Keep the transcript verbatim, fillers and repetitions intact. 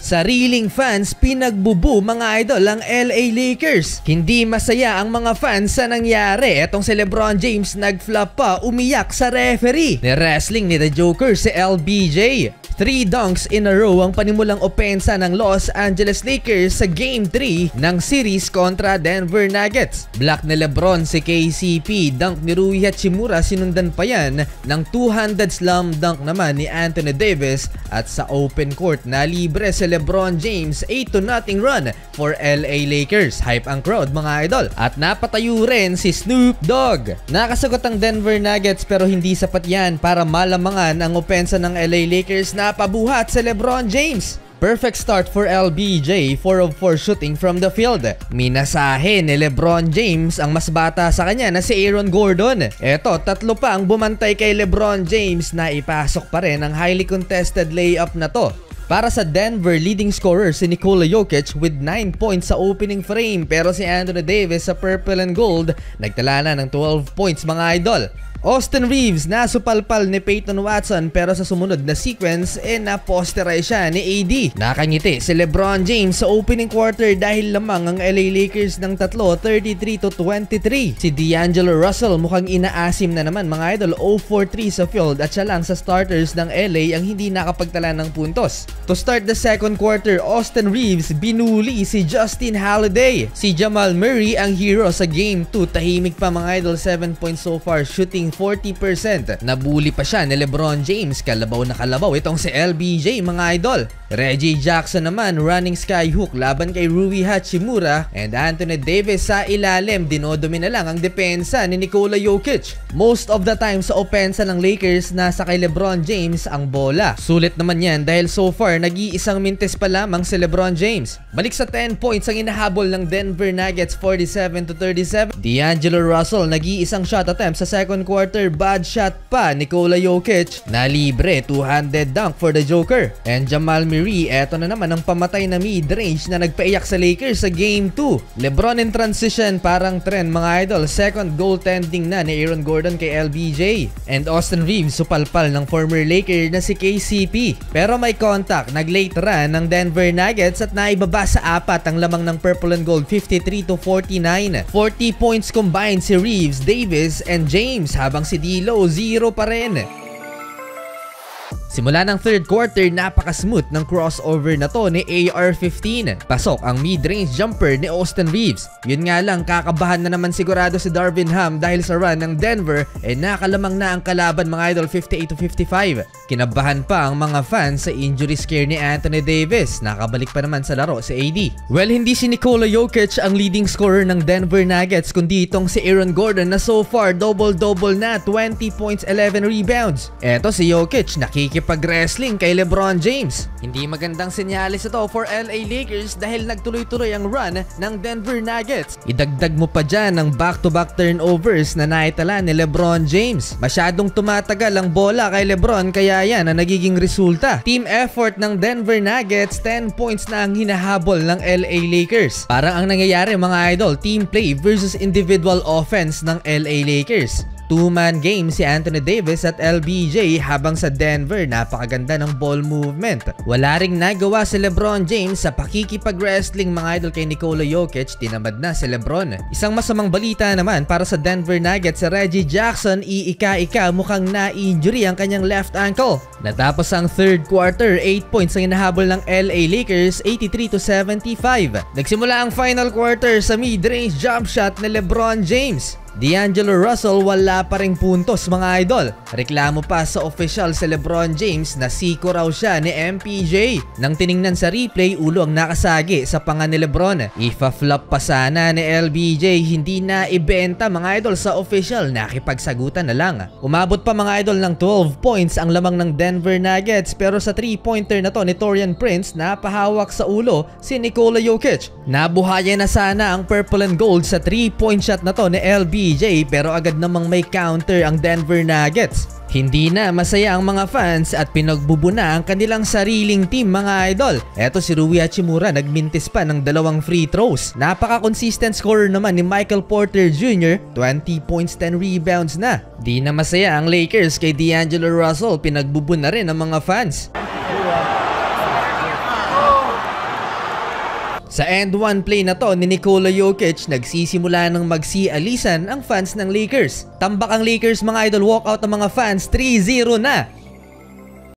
Sariling fans pinagbubu mga idol ang L A Lakers. Hindi masaya ang mga fans sa nangyari. Etong si LeBron James nag-flop pa, umiyak sa referee. Ni-wrestling ni The Joker si L B J. Three dunks in a row ang panimulang opensa ng Los Angeles Lakers sa Game three ng series kontra Denver Nuggets. Block ni LeBron si K C P, dunk ni Rui Hachimura, sinundan pa yan ng two-handed slam dunk naman ni Anthony Davis, at sa open court na libre si LeBron James. Eight to nothing run for L A Lakers. Hype ang crowd mga idol, at napatayo rin si Snoop Dogg. Nakasagot ang Denver Nuggets pero hindi sapat yan para malamangan ang opensa ng L A Lakers na pabuhat sa LeBron James. Perfect start for L B J, four of four shooting from the field. Minasahe ni LeBron James ang mas bata sa kanya na si Aaron Gordon. Eto, tatlo pa ang bumantay kay LeBron James na ipasok pa rin ang highly contested layup na to. Para sa Denver, leading scorer si Nikola Jokic with nine points sa opening frame, pero si Anthony Davis sa purple and gold nagtala na ng twelve points mga idol. Austin Reeves nasupalpal ni Peyton Watson pero sa sumunod na sequence eh naposterize siya ni A D. Nakangiti si LeBron James sa opening quarter dahil lamang ang L A Lakers ng tatlo, thirty-three to twenty-three. Si D'Angelo Russell mukhang inaasim na naman mga idol, zero for three sa field at siya lang sa starters ng L A ang hindi nakapagtala ng puntos. To start the second quarter, Austin Reeves binuli si Justin Holiday. Si Jamal Murray ang hero sa game two, tahimik pa mga idol, seven points so far, shooting forty percent. Nabuli pa siya ni LeBron James, kalabaw na kalabaw itong si L B J mga idol. Reggie Jackson naman running skyhook laban kay Rui Hachimura, and Anthony Davis sa ilalim, dinodomi na lang ang depensa ni Nikola Jokic. Most of the time sa opensa ng Lakers nasa kay LeBron James ang bola. Sulit naman yan dahil so far nag-iisang mintes pa lamang si LeBron James. Balik sa ten points ang inahabol ng Denver Nuggets, forty-seven to thirty-seven. D'Angelo Russell nag-iisang shot attempt sa second quarter, bad shot pa. Nikola Jokic na libre, two-handed dunk for the Joker. And Jamal Murray, eto na naman ang pamatay na mid-range na nagpaiyak sa Lakers sa game two. LeBron in transition, parang trend mga idol. Second goaltending na ni Aaron Gordon kay L B J. And Austin Reeves supalpal ng former Laker na si K C P. Pero may contact, nag-late run ng Denver Nuggets at naibaba sa apat ang lamang ng purple and gold, fifty-three to forty-nine. forty points combined si Reeves, Davis, and James, habang si D'Lo zero pa rin. Simula ng third quarter, napaka-smooth ng crossover na to ni A R fifteen. Pasok ang mid-range jumper ni Austin Reeves. Yun nga lang, kakabahan na naman sigurado si Darvin Ham dahil sa run ng Denver eh nakalamang na ang kalaban mga idol, fifty-eight to fifty-five. Kinabahan pa ang mga fans sa injury scare ni Anthony Davis. Nakabalik pa naman sa laro si A D. Well, hindi si Nikola Jokic ang leading scorer ng Denver Nuggets, kundi itong si Aaron Gordon na so far double-double na, twenty points, eleven rebounds. Eto si Jokic nakikip pag-wrestling kay LeBron James. Hindi magandang senyales ito for L A Lakers dahil nagtuloy-tuloy ang run ng Denver Nuggets. Idagdag mo pa dyan ang back-to-back turnovers na naitala ni LeBron James. Masyadong tumatagal ang bola kay LeBron, kaya yan ang nagiging resulta. Team effort ng Denver Nuggets, ten points na ang hinahabol ng L A Lakers. Parang ang nangyayari mga idol, team play versus individual offense ng L A Lakers. Two-man game si Anthony Davis at L B J, habang sa Denver napakaganda ng ball movement. Wala ring nagawa si LeBron James sa pakikipag-wrestling mga idol kay Nikola Jokic, tinamad na si LeBron. Isang masamang balita naman para sa Denver Nuggets, si Reggie Jackson iika-ika mukhang na-injury ang kanyang left ankle. Natapos ang third quarter, eight points ang inahabol ng L A Lakers, eighty-three to seventy-five. Nagsimula ang final quarter sa mid-range jump shot ni LeBron James. D'Angelo Russell wala pa ring puntos mga idol. Reklamo pa sa official si LeBron James na siko raw siya ni M P J. Nang tiningnan sa replay, ulo ang nakasagi sa panga ni LeBron. Ifa-flop pa sana ni L B J, hindi na ibenta mga idol sa official, nakipagsagutan na lang. Umabot pa mga idol ng twelve points ang lamang ng Denver Nuggets, pero sa three-pointer na to ni Taurean Prince, napahawak sa ulo si Nikola Jokic. Nabuhayan na sana ang purple and gold sa three-point shot na to ni L B J, pero agad namang may counter ang Denver Nuggets. Hindi na masaya ang mga fans at pinagbubuna ang kanilang sariling team mga idol. Eto si Rui Hachimura nagmintis pa ng dalawang free throws. Napaka-consistent scorer naman ni Michael Porter Junior, twenty points, ten rebounds na. Di na masaya ang Lakers kay D'Angelo Russell, pinagbubuna rin ang mga fans. Sa end one play na to ni Nikola Jokic, nagsisimula ng magsialisan ang fans ng Lakers. Tambak ang Lakers mga idol, walkout ng mga fans, three zero na.